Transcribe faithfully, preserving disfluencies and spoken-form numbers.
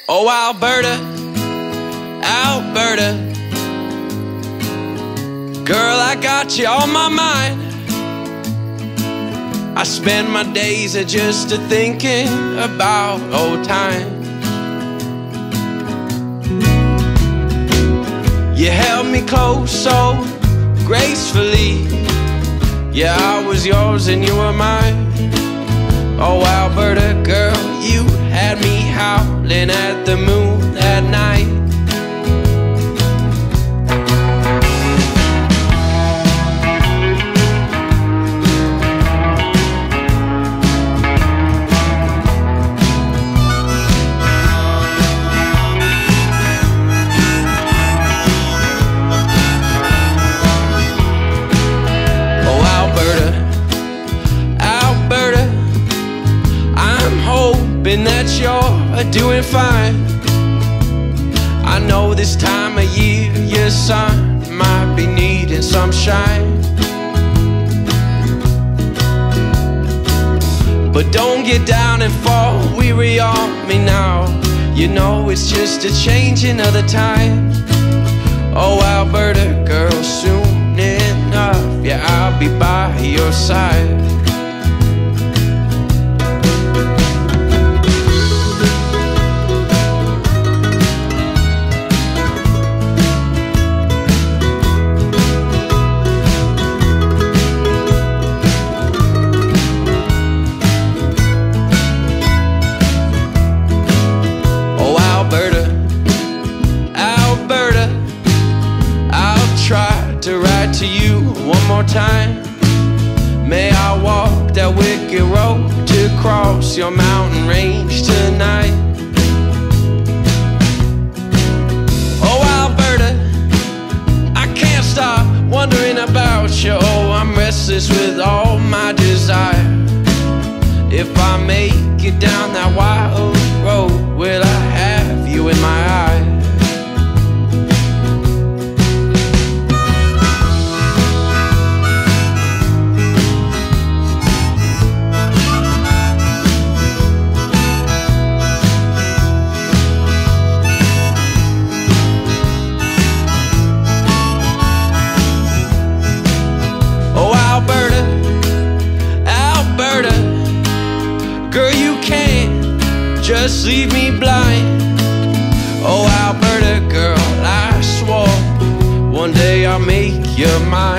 Oh, Alberta, Alberta, girl, I got you on my mind. I spend my days just a thinking about old times. You held me close so gracefully. Yeah, I was yours and you were mine. Oh, Alberta, girl, you had me howling at the moon that night. That you're doing fine. I know this time of year your son might be needing some shine. But don't get down and fall weary on me now. You know it's just a changing of the time. Oh, Alberta, girl, soon enough, yeah, I'll be by your side. To you one more time. May I walk that wicked road to cross your mountain range tonight. Oh, Alberta, I can't stop wondering about you. Oh, I'm restless with all my desire. If I make it down that wild road, will I have you in my eyes? Just leave me blind. Oh, Alberta, girl, I swore one day I'll make you mine.